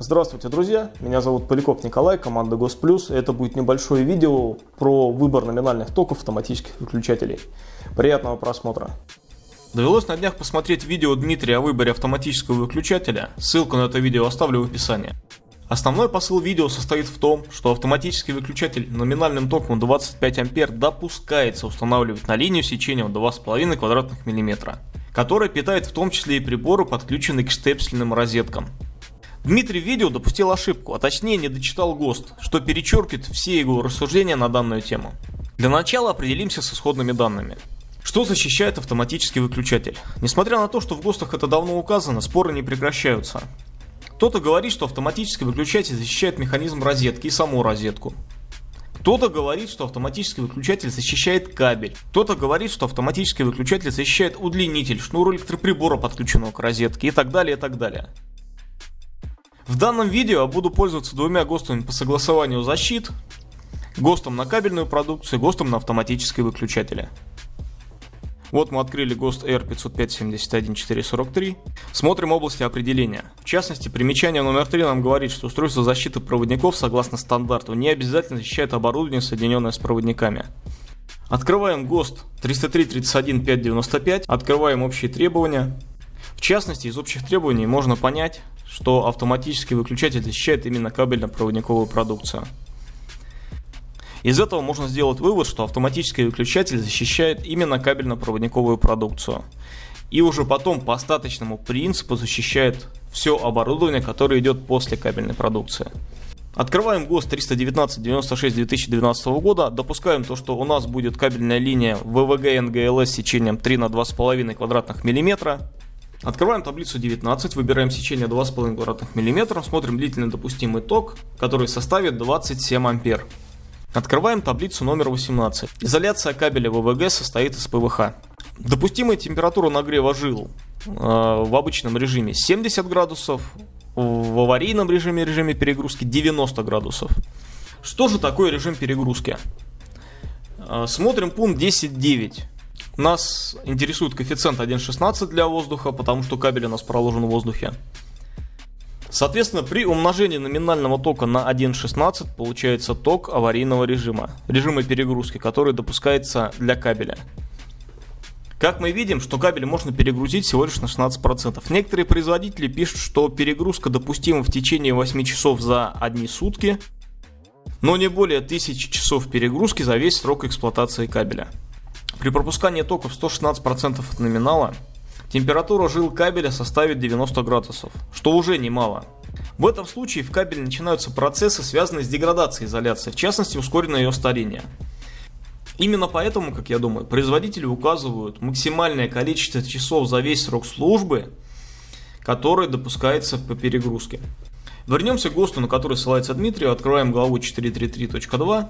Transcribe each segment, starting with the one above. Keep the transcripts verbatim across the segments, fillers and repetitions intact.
Здравствуйте, друзья! Меня зовут Поляков Николай, команда Госплюс. Это будет небольшое видео про выбор номинальных токов автоматических выключателей. Приятного просмотра! Довелось на днях посмотреть видео Дмитрия о выборе автоматического выключателя. Ссылку на это видео оставлю в описании. Основной посыл видео состоит в том, что автоматический выключатель номинальным током двадцать пять ампер допускается устанавливать на линию сечением два с половиной квадратных миллиметра, которая питает в том числе и приборы, подключенные к штепсельным розеткам. Дмитрий в видео допустил ошибку, а точнее не дочитал ГОСТ, что перечеркивает все его рассуждения на данную тему. Для начала определимся с исходными данными. Что защищает автоматический выключатель? Несмотря на то, что в ГОСТах это давно указано, споры не прекращаются. Кто-то говорит, что автоматический выключатель защищает механизм розетки и саму розетку. Кто-то говорит, что автоматический выключатель защищает кабель. Кто-то говорит, что автоматический выключатель защищает удлинитель, шнур электроприбора, подключенного к розетке и так далее, и так далее. В данном видео я буду пользоваться двумя ГОСТами по согласованию защит: ГОСТом на кабельную продукцию и ГОСТом на автоматические выключатели. Вот мы открыли ГОСТ эр пятьсот пять семьдесят один четыреста сорок три. Смотрим области определения. В частности, примечание номер три нам говорит, что устройство защиты проводников согласно стандарту не обязательно защищает оборудование, соединенное с проводниками. Открываем ГОСТ триста три тридцать один пятьсот девяносто пять, открываем общие требования. В частности, из общих требований можно понять, что автоматический выключатель защищает именно кабельно-проводниковую продукцию. Из этого можно сделать вывод, что автоматический выключатель защищает именно кабельно-проводниковую продукцию. И уже потом по остаточному принципу защищает все оборудование, которое идет после кабельной продукции. Открываем ГОСТ триста девятнадцать девяносто шесть две тысячи двенадцатого года, допускаем то, что у нас будет кабельная линия вэ вэ гэ эн гэ эл эс сечением три на два с половиной квадратных миллиметра. Открываем таблицу девятнадцать, выбираем сечение два с половиной квадратных миллиметра, смотрим длительно допустимый ток, который составит двадцать семь ампер. Открываем таблицу номер восемнадцать. Изоляция кабеля вэ вэ гэ состоит из пэ вэ ха. Допустимая температура нагрева жил э, в обычном режиме семьдесят градусов, в аварийном режиме, режиме перегрузки девяносто градусов. Что же такое режим перегрузки? Э, смотрим пункт десять точка девять. Нас интересует коэффициент один целых шестнадцать сотых для воздуха, потому что кабель у нас проложен в воздухе. Соответственно, при умножении номинального тока на один целых шестнадцать сотых получается ток аварийного режима, режима перегрузки, который допускается для кабеля. Как мы видим, что кабель можно перегрузить всего лишь на шестнадцать процентов. Некоторые производители пишут, что перегрузка допустима в течение восьми часов за одни сутки, но не более тысячи часов перегрузки за весь срок эксплуатации кабеля. При пропускании тока в сто шестнадцать процентов от номинала температура жил кабеля составит девяносто градусов, что уже немало. В этом случае в кабеле начинаются процессы, связанные с деградацией изоляции, в частности ускоренное ее старение. Именно поэтому, как я думаю, производители указывают максимальное количество часов за весь срок службы, которое допускается по перегрузке. Вернемся к ГОСТу, на который ссылается Дмитрий, открываем главу четыреста тридцать три точка два.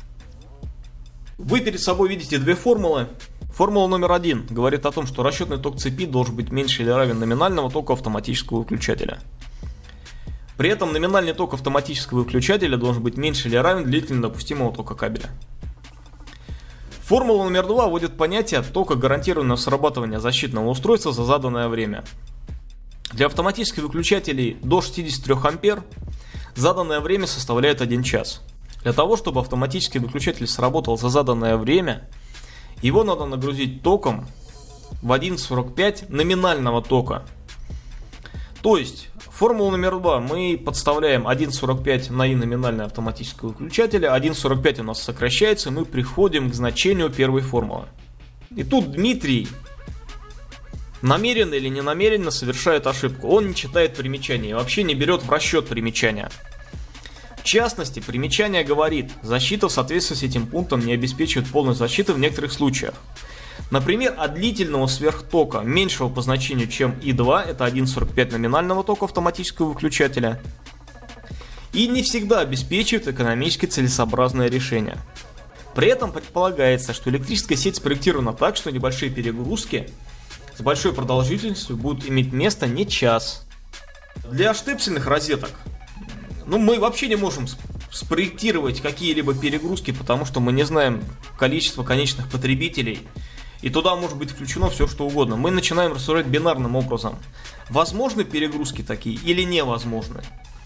Вы перед собой видите две формулы. Формула номер один говорит о том, что расчетный ток цепи должен быть меньше или равен номинальному току автоматического выключателя. При этом номинальный ток автоматического выключателя должен быть меньше или равен длительно допустимого тока кабеля. Формула номер два вводит понятие тока гарантированного срабатывания защитного устройства за заданное время. Для автоматических выключателей до шестидесяти трёх ампер заданное время составляет один час. Для того, чтобы автоматический выключатель сработал за заданное время, его надо нагрузить током в один целых сорок пять сотых номинального тока. То есть, формула номер два мы подставляем один целых сорок пять сотых на и номинальный автоматического выключателя, один целых сорок пять сотых у нас сокращается, и мы приходим к значению первой формулы. И тут Дмитрий намеренно или не намеренно совершает ошибку. Он не читает примечания и вообще не берет в расчет примечания. В частности, примечание говорит, защита в соответствии с этим пунктом не обеспечивает полной защиты в некоторых случаях. Например, от длительного сверхтока, меньшего по значению, чем и два, это один целых сорок пять сотых номинального тока автоматического выключателя, и не всегда обеспечивает экономически целесообразное решение. При этом предполагается, что электрическая сеть спроектирована так, что небольшие перегрузки с большой продолжительностью будут иметь место не час. Для штепсельных розеток Ну, мы вообще не можем спроектировать какие-либо перегрузки, потому что мы не знаем количество конечных потребителей. И туда может быть включено все, что угодно. Мы начинаем рассуждать бинарным образом. Возможны перегрузки такие или невозможны?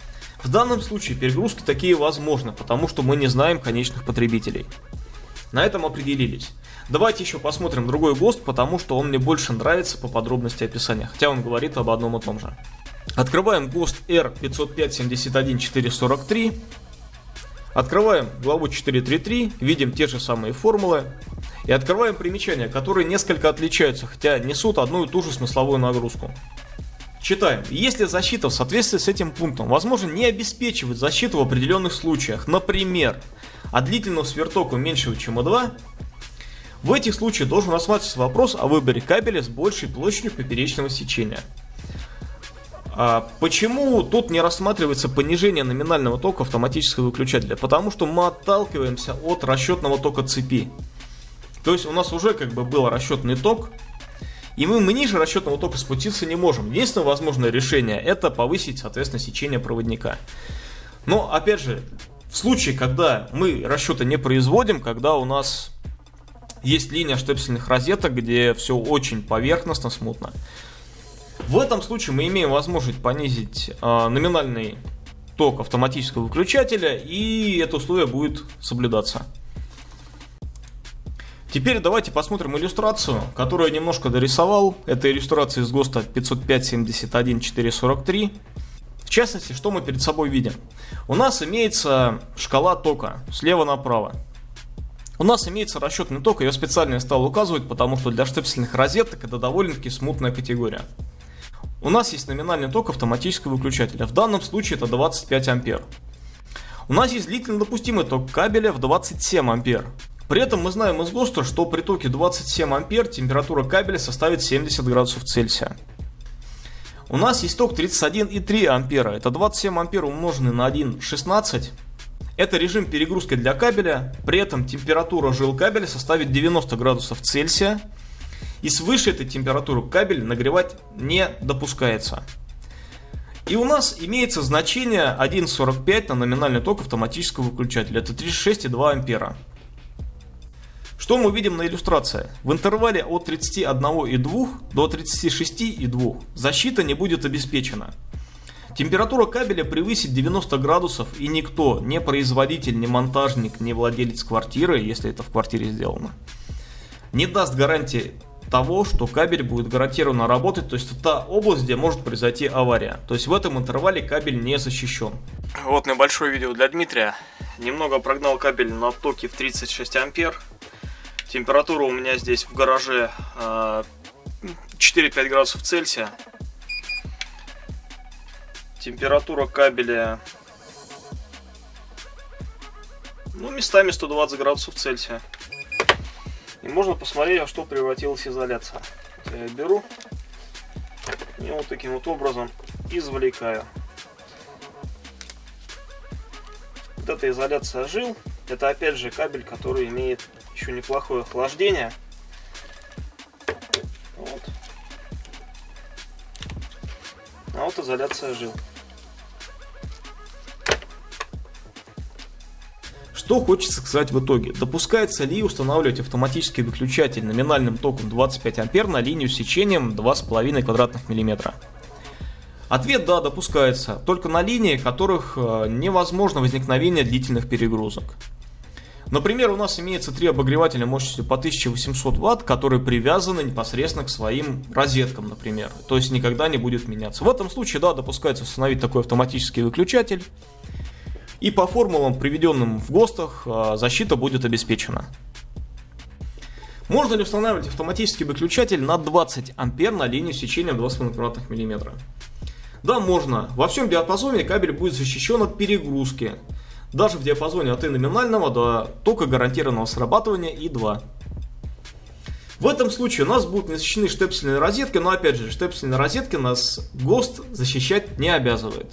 В данном случае перегрузки такие возможны, потому что мы не знаем конечных потребителей. На этом определились. Давайте еще посмотрим другой ГОСТ, потому что он мне больше нравится по подробности описания, хотя он говорит об одном и том же. Открываем ГОСТ эр пятьсот пять семьдесят один четыреста сорок три. Открываем главу четыреста тридцать три, видим те же самые формулы. И открываем примечания, которые несколько отличаются, хотя несут одну и ту же смысловую нагрузку. Читаем. Если защита в соответствии с этим пунктом возможно не обеспечивать защиту в определенных случаях, например, от длительного свертока меньшего, чем и два, в этих случаях должен рассматриваться вопрос о выборе кабеля с большей площадью поперечного сечения. А почему тут не рассматривается понижение номинального тока автоматического выключателя? Потому что мы отталкиваемся от расчетного тока цепи. То есть у нас уже как бы был расчетный ток, и мы, мы ниже расчетного тока спуститься не можем. Единственное возможное решение — это повысить, соответственно, сечение проводника. Но, опять же, в случае, когда мы расчеты не производим, когда у нас есть линия штепсельных розеток, где все очень поверхностно, смутно, в этом случае мы имеем возможность понизить э, номинальный ток автоматического выключателя, и это условие будет соблюдаться. Теперь давайте посмотрим иллюстрацию, которую я немножко дорисовал. Это иллюстрация из ГОСТа пятьсот пять семьдесят один четыреста сорок три. В частности, что мы перед собой видим? У нас имеется шкала тока слева направо. У нас имеется расчетный ток, я специально стал указывать, потому что для штепсельных розеток это довольно-таки смутная категория. У нас есть номинальный ток автоматического выключателя. В данном случае это двадцать пять ампер. У нас есть длительно допустимый ток кабеля в двадцать семь ампер. При этом мы знаем из ГОСТа, что при токе двадцать семь ампер температура кабеля составит семьдесят градусов Цельсия. У нас есть ток тридцать один и три ампера. Это двадцать семь ампер умноженный на один целых шестнадцать. Это режим перегрузки для кабеля. При этом температура жил кабеля составит девяносто градусов Цельсия. И свыше этой температуры кабель нагревать не допускается. И у нас имеется значение один целых сорок пять на номинальный ток автоматического выключателя. Это тридцать шесть и два ампера. Что мы видим на иллюстрации? В интервале от тридцати одного и двух до тридцати шести и двух защита не будет обеспечена. Температура кабеля превысит девяносто градусов, и никто, ни производитель, ни монтажник, ни владелец квартиры, если это в квартире сделано, не даст гарантии того, что кабель будет гарантированно работать. То есть это та область, где может произойти авария. То есть в этом интервале кабель не защищен. Вот небольшое видео для Дмитрия. Немного прогнал кабель на токе в тридцать шесть ампер. Температура у меня здесь в гараже четыре-пять градусов Цельсия. Температура кабеля, ну, местами сто двадцать градусов Цельсия. И можно посмотреть, во что превратилась изоляция. Я беру и вот таким вот образом извлекаю. Вот эта изоляция жил. Это опять же кабель, который имеет еще неплохое охлаждение. Вот. А вот изоляция жил. Что хочется сказать в итоге? Допускается ли устанавливать автоматический выключатель номинальным током двадцать пять ампер на линию с сечением два с половиной квадратных миллиметра? Ответ: да, допускается, только на линии, которых невозможно возникновение длительных перегрузок. Например, у нас имеется три обогревателя мощностью по тысяча восемьсот ватт, которые привязаны непосредственно к своим розеткам, например. То есть никогда не будет меняться. В этом случае, да, допускается установить такой автоматический выключатель. И по формулам, приведенным в ГОСТах, защита будет обеспечена. Можно ли устанавливать автоматический выключатель на двадцать ампер на линию с сечением два с половиной квадратных миллиметра? Да, можно. Во всем диапазоне кабель будет защищен от перегрузки. Даже в диапазоне от И номинального до тока гарантированного срабатывания И два. В этом случае у нас будут не защищены штепсельные розетки, но опять же, штепсельные розетки нас ГОСТ защищать не обязывает.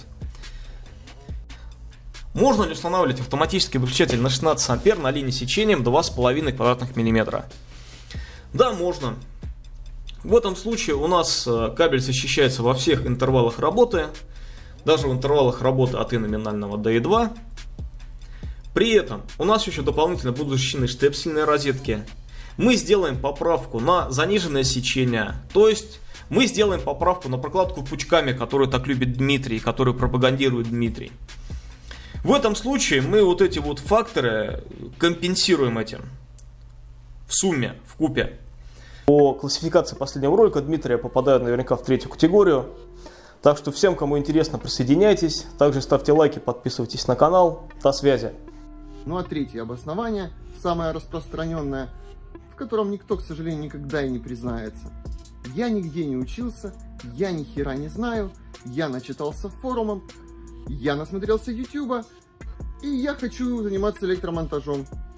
Можно ли устанавливать автоматический выключатель на шестнадцать ампер на линии с сечением два с половиной квадратных миллиметра? Да, можно. В этом случае у нас кабель защищается во всех интервалах работы, даже в интервалах работы от И номинального до И два. При этом у нас еще дополнительно будут защищены штепсельные розетки. Мы сделаем поправку на заниженное сечение, то есть мы сделаем поправку на прокладку пучками, которую так любит Дмитрий, которую пропагандирует Дмитрий. В этом случае мы вот эти вот факторы компенсируем этим в сумме, в купе. По классификации последнего ролика Дмитрия попадают наверняка в третью категорию. Так что всем, кому интересно, присоединяйтесь. Также ставьте лайки, подписывайтесь на канал. До связи. Ну а третье обоснование, самое распространенное, в котором никто, к сожалению, никогда и не признается. Я нигде не учился, я ни хера не знаю, я начитался форумом, я насмотрелся ютуба, и я хочу заниматься электромонтажом.